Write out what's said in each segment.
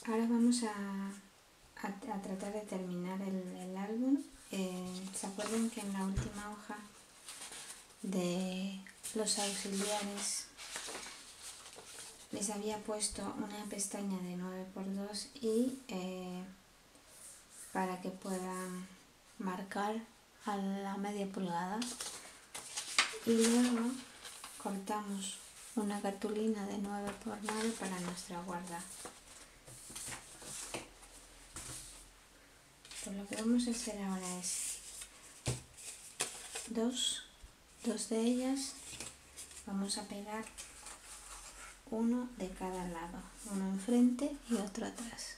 Ahora vamos a tratar de terminar el álbum. ¿Se acuerdan que en la última hoja de los auxiliares les había puesto una pestaña de 9×2 y para que puedan marcar a la media pulgada? Y luego cortamos una cartulina de 9×9 para nuestra guarda. Pues lo que vamos a hacer ahora es dos de ellas, vamos a pegar uno de cada lado, uno enfrente y otro atrás.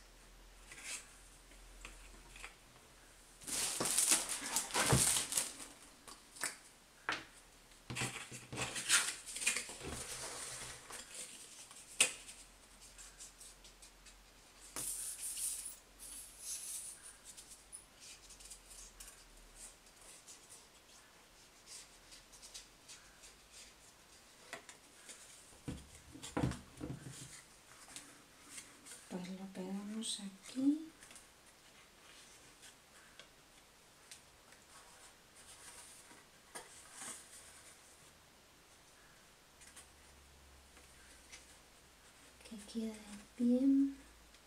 Pues lo pegamos aquí. Que quede bien.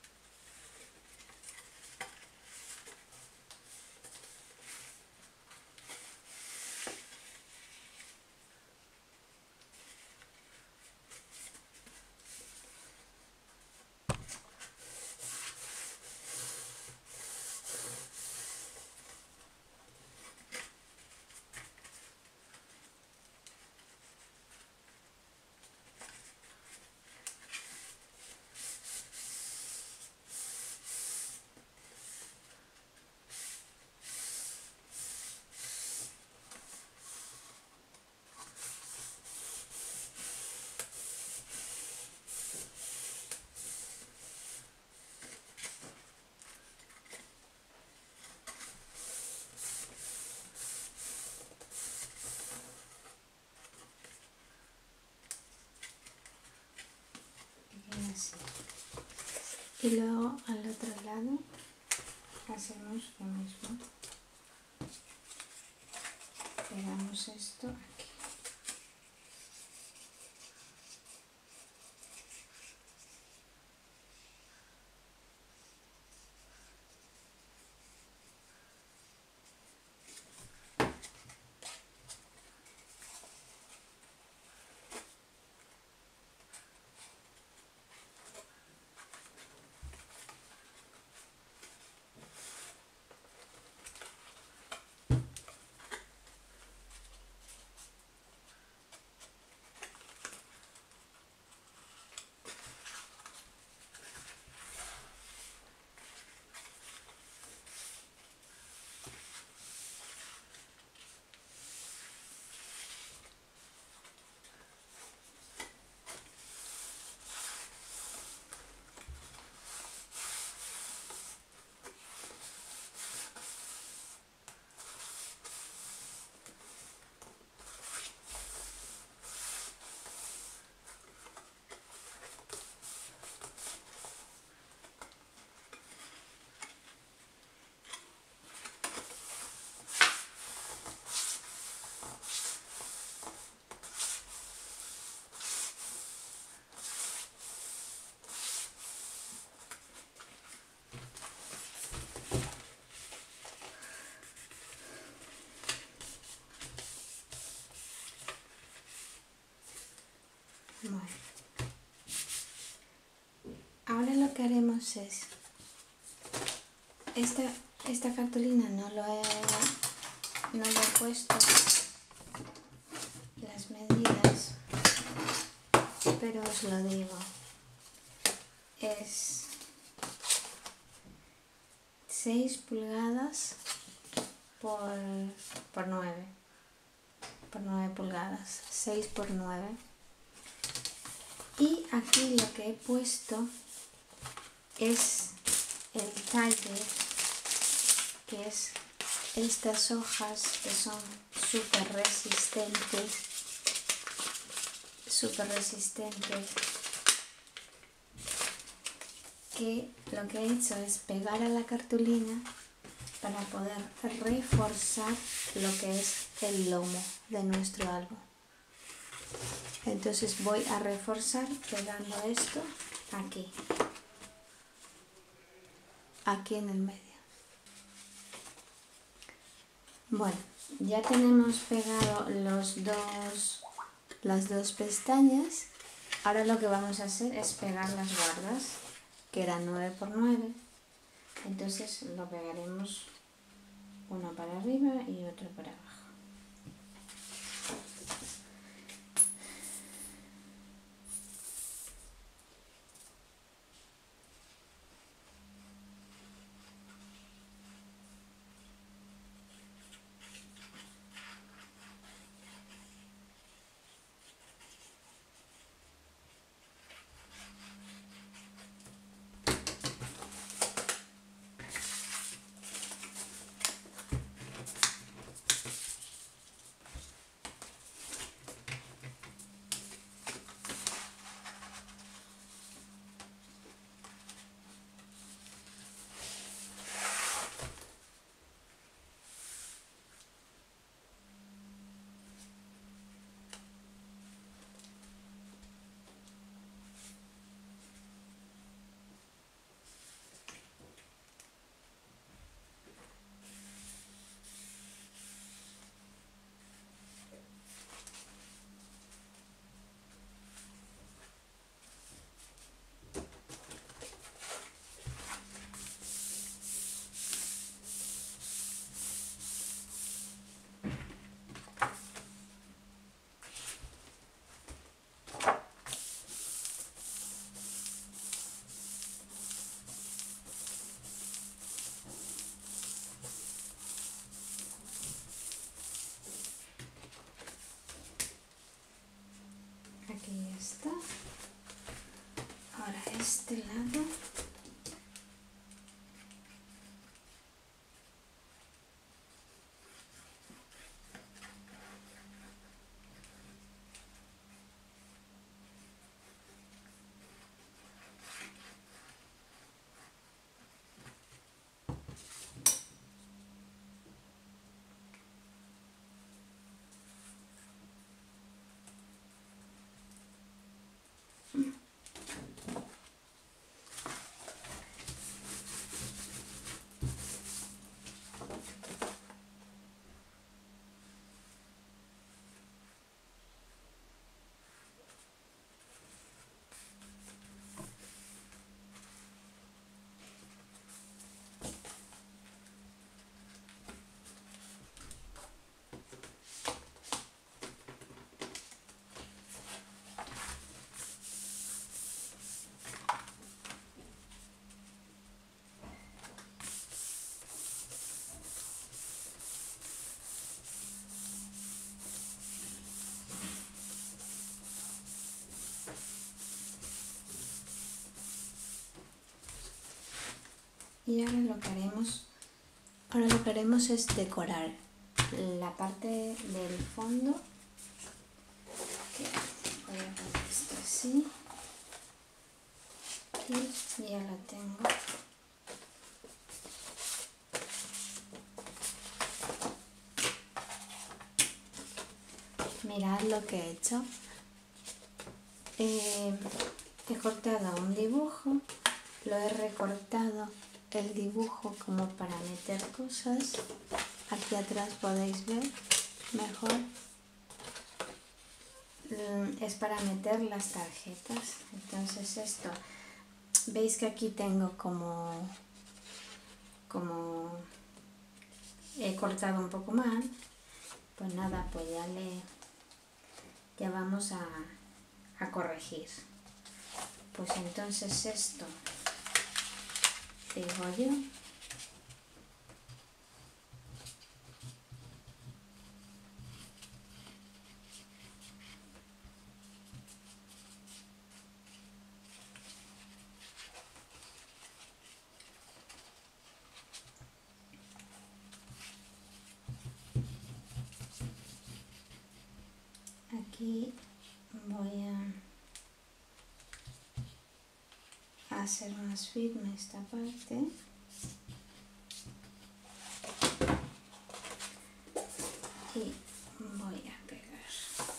Así. Y luego al otro lado hacemos lo mismo, pegamos esto aquí. Bueno, ahora lo que haremos es esta cartulina no le he puesto las medidas, pero os lo digo, es 6 pulgadas por 9 pulgadas, 6×9. Y aquí lo que he puesto es el talle, que es estas hojas que son súper resistentes, que lo que he hecho es pegar a la cartulina para poder reforzar lo que es el lomo de nuestro álbum. Entonces voy a reforzar pegando esto aquí en el medio. Bueno, ya tenemos pegado las dos pestañas. Ahora lo que vamos a hacer es pegar las guardas, que eran 9 por 9. Entonces lo pegaremos uno para arriba y otro para abajo. Aquí ya está. Ahora este lado. Y ahora lo que haremos es decorar la parte del fondo. Voy a poner esto así y ya lo tengo. Mirad lo que he hecho. He cortado un dibujo, lo he recortado el dibujo como para meter cosas. Aquí atrás podéis ver mejor. Es para meter las tarjetas. Entonces esto, veis que aquí tengo como he cortado un poco mal. Pues nada, pues ya vamos a corregir. Pues entonces esto digo yo. Aquí voy a a ser más firme esta parte. Y voy a pegar.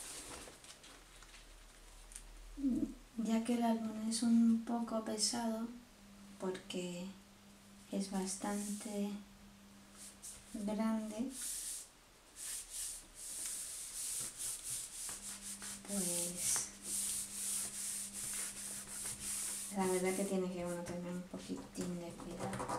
Ya que el álbum es un poco pesado porque es bastante grande, pues la verdad que tiene que uno tener un poquitín de cuidado.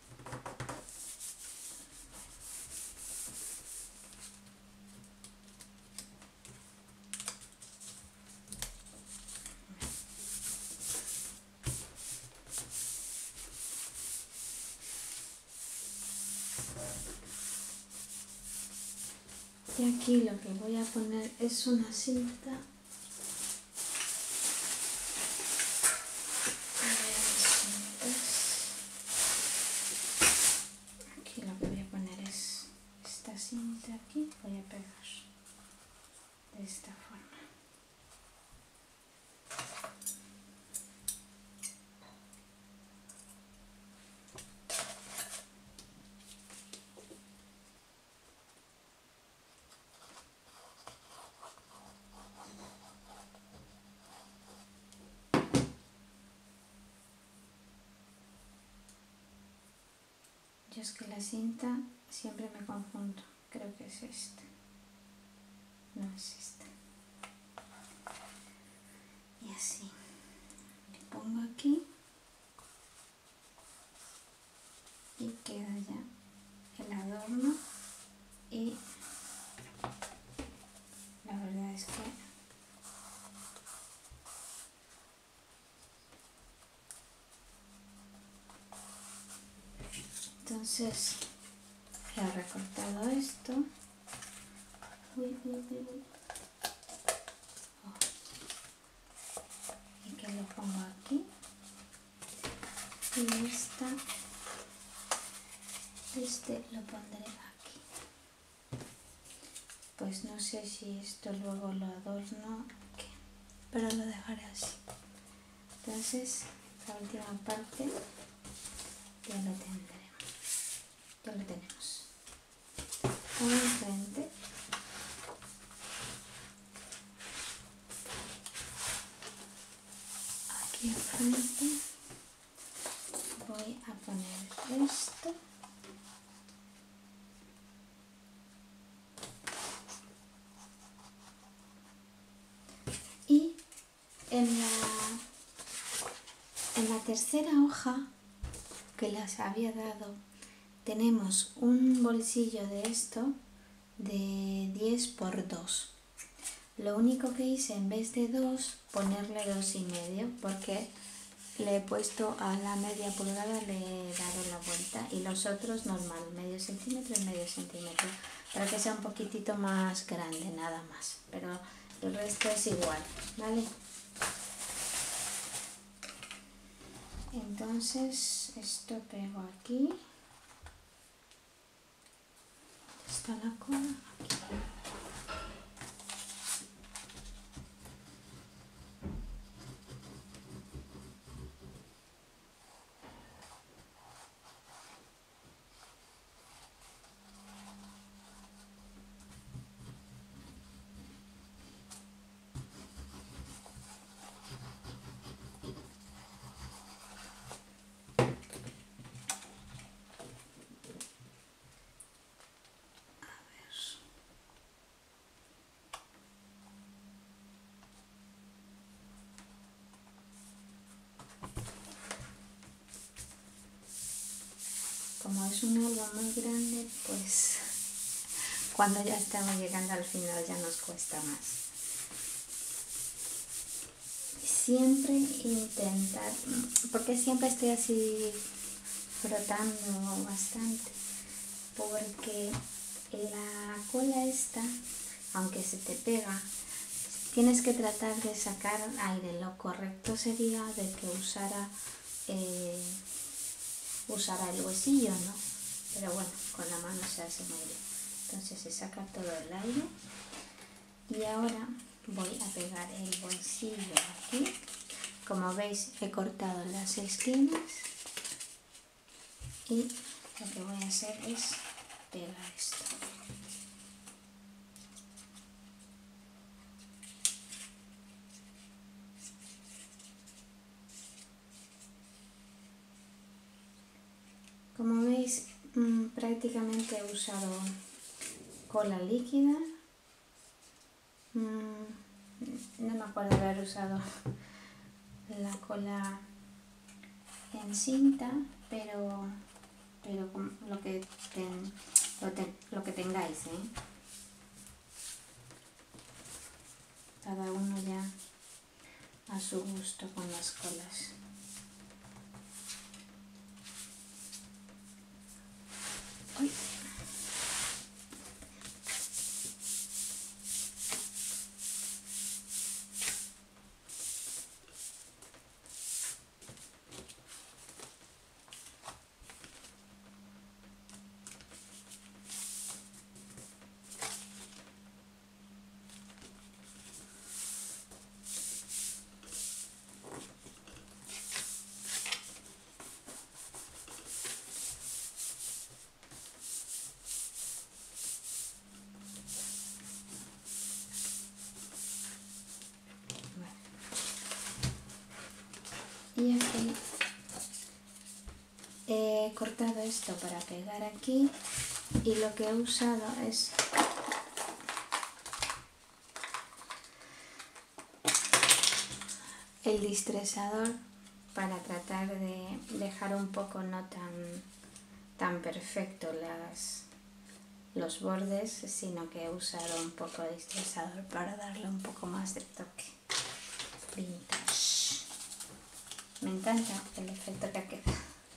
Y aquí lo que voy a poner es una cinta. Aquí lo que voy a poner es esta cinta aquí, voy a pegar de esta forma. Yo es que la cinta siempre me confundo, creo que es esta, no es esta. Y así, le pongo aquí y queda ya el adorno y la verdad es que entonces he recortado esto. Uy. Oh. Y que lo pongo aquí y este lo pondré aquí. Pues no sé si esto luego lo adorno o qué, pero lo dejaré así. Entonces la última parte ya lo tenemos. Como enfrente. Aquí enfrente voy a poner esto. Y en la tercera hoja que les había dado tenemos un bolsillo de esto de 10 por 2. Lo único que hice, en vez de 2, ponerle 2,5, porque le he puesto a la media pulgada, le he dado la vuelta, y los otros normal, medio centímetro y medio centímetro, para que sea un poquitito más grande, nada más, pero el resto es igual, ¿vale? Entonces esto pego aquí, está la cola aquí. Como es un álbum muy grande, pues cuando ya estamos llegando al final ya nos cuesta más. Siempre intentar, porque siempre estoy así frotando bastante, porque la cola esta, aunque se te pega, tienes que tratar de sacar aire. Lo correcto sería de que usara el huesillo, ¿no? Pero bueno, con la mano se hace muy bien. Entonces se saca todo el aire y ahora voy a pegar el bolsillo aquí. como veis he cortado las esquinas y lo que voy a hacer es pegar esto. Como veis, prácticamente he usado cola líquida. No me acuerdo de haber usado la cola en cinta, pero con lo que tengáis, ¿eh? Cada uno ya a su gusto con las colas. ¡Uy! Y aquí he cortado esto para pegar aquí y lo que he usado es el distresador para tratar de dejar un poco no tan perfecto los bordes, sino que he usado un poco de distresador para darle un poco más de toque vintage. Me encanta el efecto que ha quedado.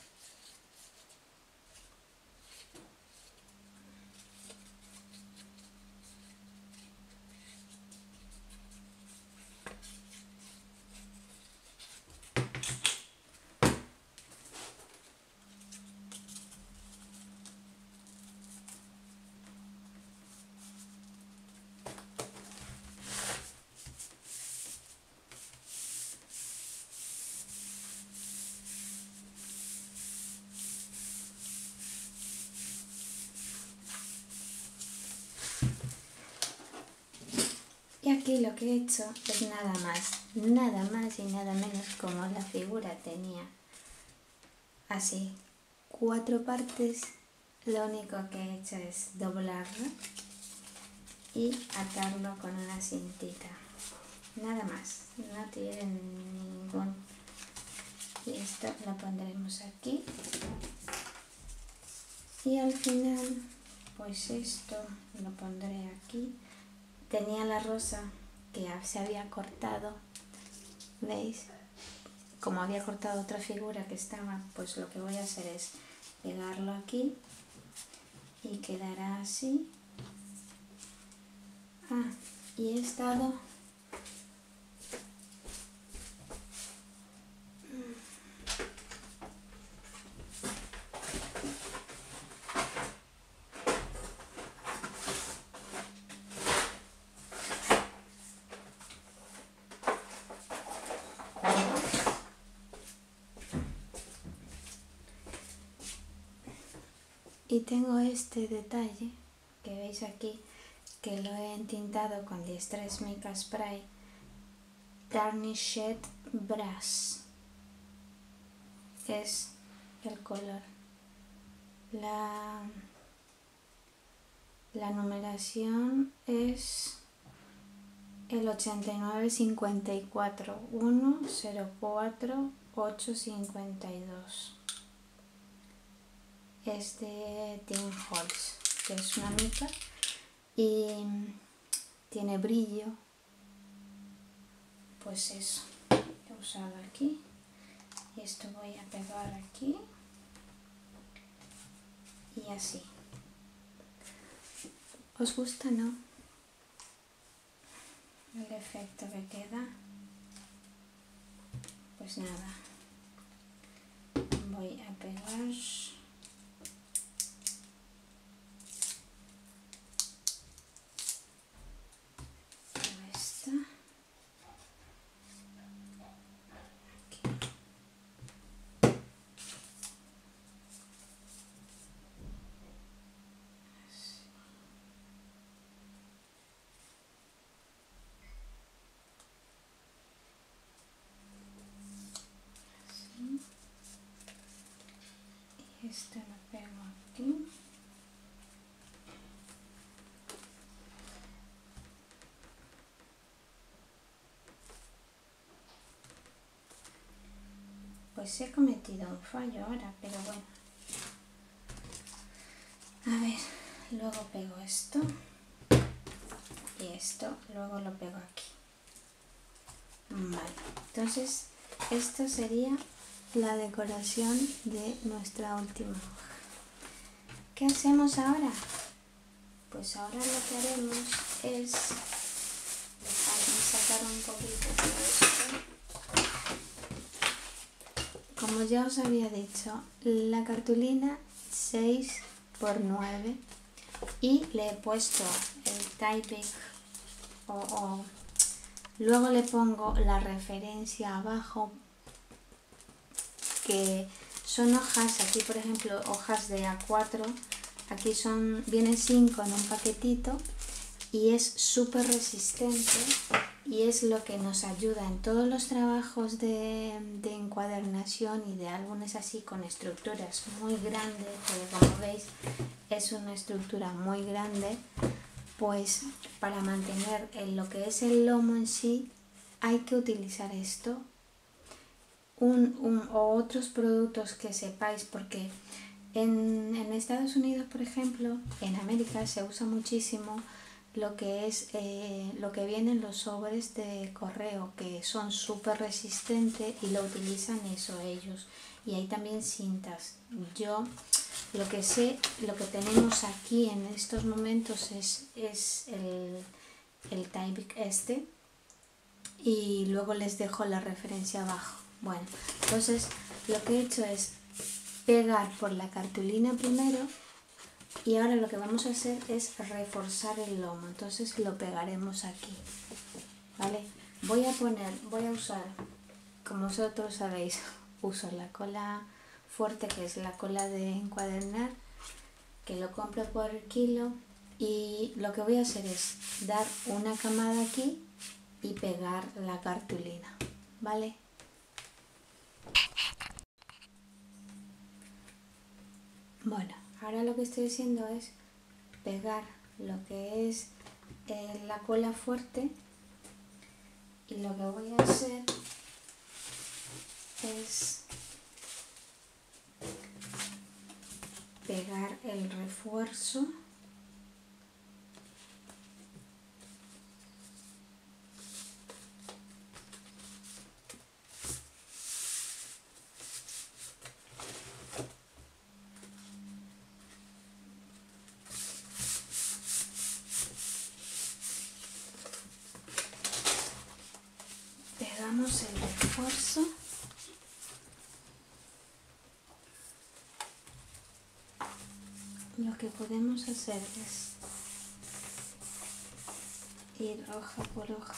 Y aquí lo que he hecho es nada más y nada menos como la figura tenía así 4 partes, lo único que he hecho es doblarlo y atarlo con una cintita, nada más, no tiene ningún. Y esto lo pondremos aquí y al final pues esto lo pondré aquí. Tenía la rosa que se había cortado, ¿veis? Como había cortado otra figura que estaba, pues lo que voy a hacer es pegarlo aquí y quedará así. Y he estado y tengo este detalle que veis aquí, que lo he entintado con Distress Mica Spray Tarnished Brass, es el color. La numeración es el 8954 104 852. Es de Tim Holtz, que es una mica y tiene brillo. Pues eso, he usado aquí y esto voy a pegar aquí y así. ¿Os gusta, no? El efecto que queda. Pues nada, voy a pegar esta. este lo pego aquí. Pues he cometido un fallo ahora, pero bueno. A ver, luego pego esto y esto, luego lo pego aquí. Vale, entonces esto sería la decoración de nuestra última hoja. ¿Qué hacemos ahora? Pues ahora lo que haremos es sacar un poquito de esto. Como ya os había dicho, la cartulina 6×9 y le he puesto el Typic luego le pongo la referencia abajo, que son hojas, aquí por ejemplo hojas de A4, aquí vienen 5 en un paquetito y es súper resistente y es lo que nos ayuda en todos los trabajos de encuadernación y de álbumes así con estructuras muy grandes, porque como veis es una estructura muy grande. Pues para mantener lo que es el lomo en sí hay que utilizar esto o otros productos que sepáis, porque en Estados Unidos, por ejemplo, en América se usa muchísimo lo que es lo que vienen los sobres de correo, que son súper resistentes y lo utilizan eso ellos, y hay también cintas. Yo lo que sé, lo que tenemos aquí en estos momentos es el Typic este, y luego les dejo la referencia abajo. Bueno, entonces lo que he hecho es pegar por la cartulina primero y ahora lo que vamos a hacer es reforzar el lomo, entonces lo pegaremos aquí, ¿vale? Voy a usar, como vosotros sabéis, uso la cola fuerte, que es la cola de encuadernar, que lo compro por kilo, y lo que voy a hacer es dar una camada aquí y pegar la cartulina, ¿vale? Bueno, ahora lo que estoy haciendo es pegar lo que es la cola fuerte, y lo que voy a hacer es pegar el refuerzo pegamos el refuerzo lo que podemos hacer es ir hoja por hoja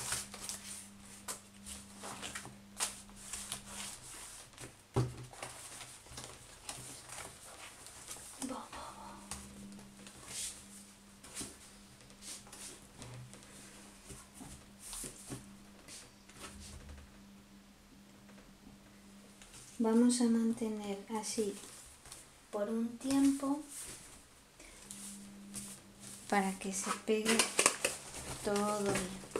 vamos a mantener así por un tiempo para que se pegue todo bien.